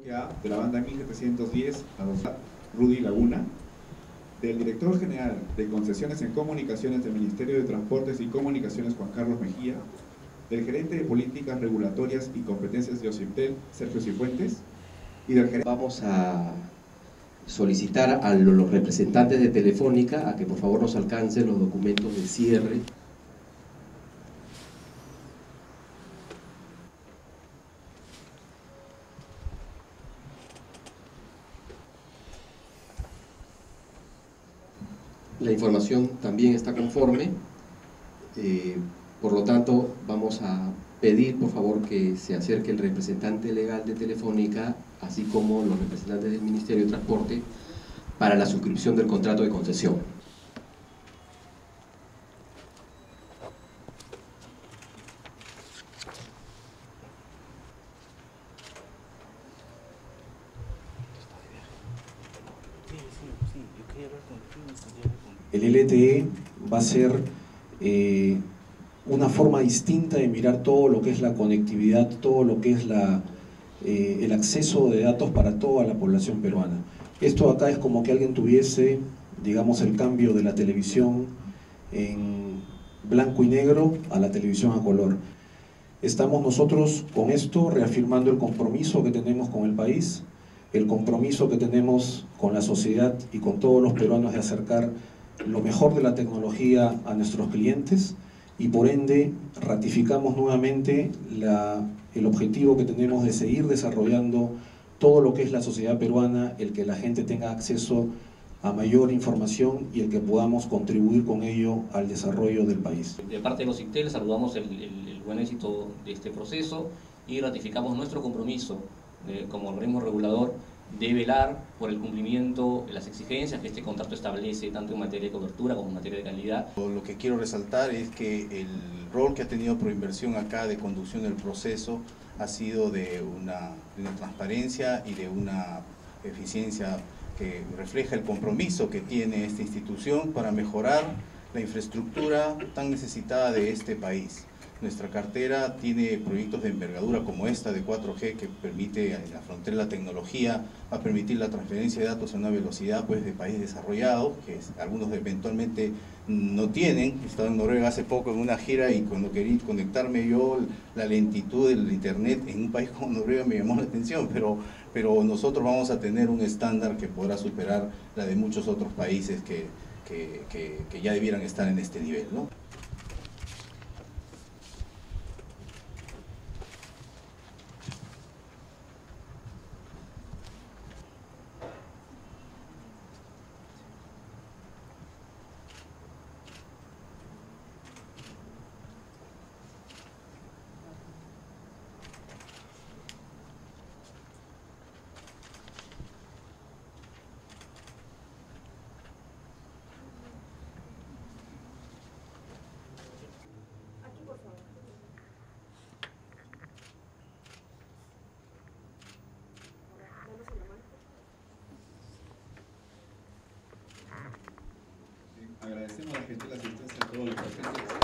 De la banda 1710 a Rudy Laguna, del director general de Concesiones en Comunicaciones del Ministerio de Transportes y Comunicaciones Juan Carlos Mejía, del gerente de Políticas Regulatorias y Competencias de OCIPTEL Sergio Cifuentes, y del gerente... Vamos a solicitar a los representantes de Telefónica a que por favor nos alcancen los documentos de cierre. La información también está conforme, por lo tanto vamos a pedir por favor que se acerque el representante legal de Telefónica, así como los representantes del Ministerio de Transporte, para la suscripción del contrato de concesión. El LTE va a ser una forma distinta de mirar todo lo que es la conectividad, todo lo que es el acceso de datos para toda la población peruana. Esto acá es como que alguien tuviese, digamos, el cambio de la televisión en blanco y negro a la televisión a color. Estamos nosotros con esto reafirmando el compromiso que tenemos con el país, el compromiso que tenemos con la sociedad y con todos los peruanos de acercar lo mejor de la tecnología a nuestros clientes, y por ende ratificamos nuevamente el objetivo que tenemos de seguir desarrollando todo lo que es la sociedad peruana, el que la gente tenga acceso a mayor información y el que podamos contribuir con ello al desarrollo del país. De parte de los OCIPTEL saludamos el buen éxito de este proceso y ratificamos nuestro compromiso como organismo regulador de velar por el cumplimiento de las exigencias que este contrato establece, tanto en materia de cobertura como en materia de calidad. Lo que quiero resaltar es que el rol que ha tenido Proinversión acá de conducción del proceso ha sido de una transparencia y de una eficiencia que refleja el compromiso que tiene esta institución para mejorar la infraestructura tan necesitada de este país. Nuestra cartera tiene proyectos de envergadura como esta de 4G que permite en la frontera de la tecnología, va a permitir la transferencia de datos a una velocidad pues, de país desarrollado, que algunos eventualmente no tienen. Estaba en Noruega hace poco en una gira y cuando quería conectarme yo, la lentitud del internet en un país como Noruega me llamó la atención, pero nosotros vamos a tener un estándar que podrá superar la de muchos otros países que ya debieran estar en este nivel, ¿no? Agradecemos la gentil asistencia a todos los presentes.